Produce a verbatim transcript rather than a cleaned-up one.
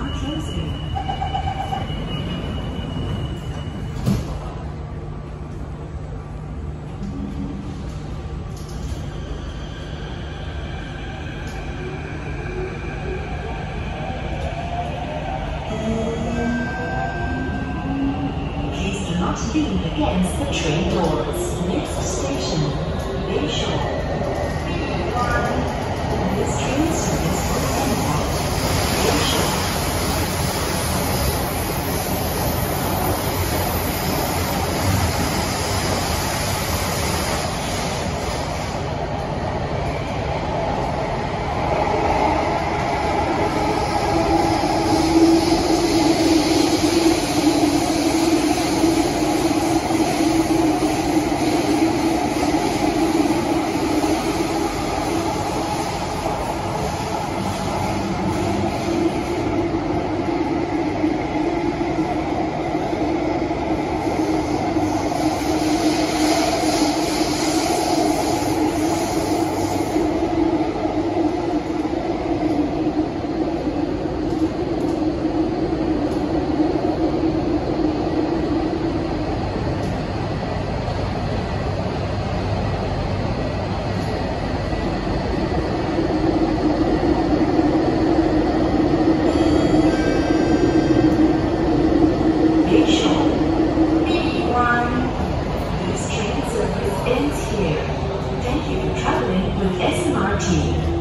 now closing. Please do not lean against the train doors. Next station, Bayshore. This train service will end at Bayshore. Ends here. Thank you for traveling with S M R T.